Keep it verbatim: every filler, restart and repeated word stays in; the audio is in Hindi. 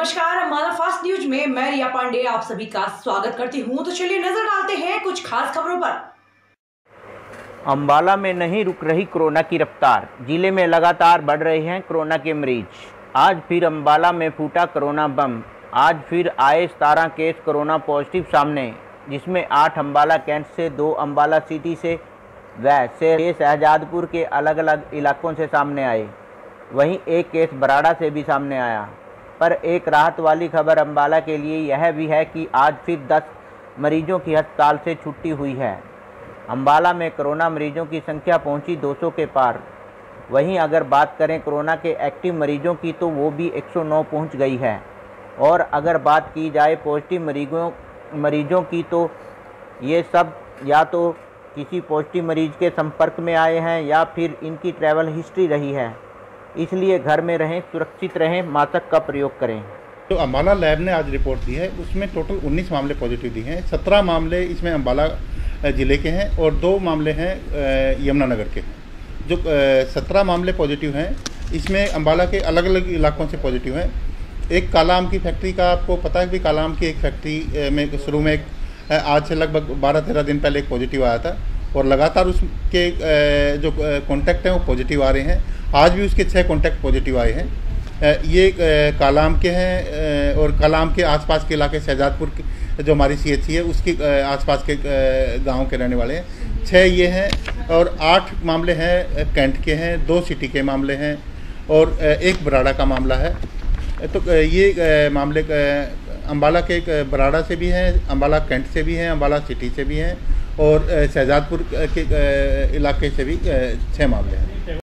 नमस्कार, हमारा फास्ट न्यूज में मैं रिया पांडे आप सभी का स्वागत करती हूं। तो चलिए नजर डालते हैं कुछ खास खबरों पर। अंबाला में नहीं रुक रही कोरोना की रफ्तार। जिले में लगातार बढ़ रहे हैं कोरोना के मरीज। आज फिर अंबाला में फूटा कोरोना बम। आज फिर आए सतारह केस कोरोना पॉजिटिव सामने, जिसमें आठ अंबाला कैंट से, दो अंबाला सिटी से व छह शहजादपुर के अलग अलग इलाकों से सामने आए। वहीं एक केस बराड़ा से भी सामने आया। पर एक राहत वाली खबर अंबाला के लिए यह भी है कि आज फिर दस मरीजों की अस्पताल से छुट्टी हुई है। अंबाला में कोरोना मरीजों की संख्या पहुंची दो सौ के पार। वहीं अगर बात करें कोरोना के एक्टिव मरीजों की तो वो भी एक सौ नौ पहुंच गई है। और अगर बात की जाए पॉजिटिव मरीजों मरीजों की तो ये सब या तो किसी पॉजिटिव मरीज के संपर्क में आए हैं या फिर इनकी ट्रैवल हिस्ट्री रही है। इसलिए घर में रहें, सुरक्षित रहें, मास्क का प्रयोग करें। तो अंबाला लैब ने आज रिपोर्ट दी है, उसमें टोटल उन्नीस मामले पॉजिटिव दिए हैं। सत्रह मामले इसमें अंबाला ज़िले के हैं और दो मामले हैं यमुनानगर के। जो सत्रह मामले पॉजिटिव हैं इसमें अंबाला के अलग अलग इलाकों से पॉजिटिव हैं। एक काला आम की फैक्ट्री का आपको पता है कि काला आम की एक फैक्ट्री में शुरू में एक आज से लगभग बारह तेरह दिन पहले एक पॉजिटिव आया था और लगातार उसके जो कॉन्टैक्ट हैं वो पॉजिटिव आ रहे हैं। आज भी उसके छः कॉन्टैक्ट पॉजिटिव आए हैं। ये कालाम के हैं और कालाम के आसपास के इलाके शहजादपुर के जो हमारी सी एच सी है उसके आसपास के गांव के रहने वाले हैं। छः ये हैं और आठ मामले हैं कैंट के हैं, दो सिटी के मामले हैं और एक बराड़ा का मामला है। तो ये मामले अंबाला के बराड़ा से भी हैं, अंबाला कैंट से भी हैं, अंबाला सिटी से भी हैं और शहजादपुर के इलाके से भी छः मामले हैं।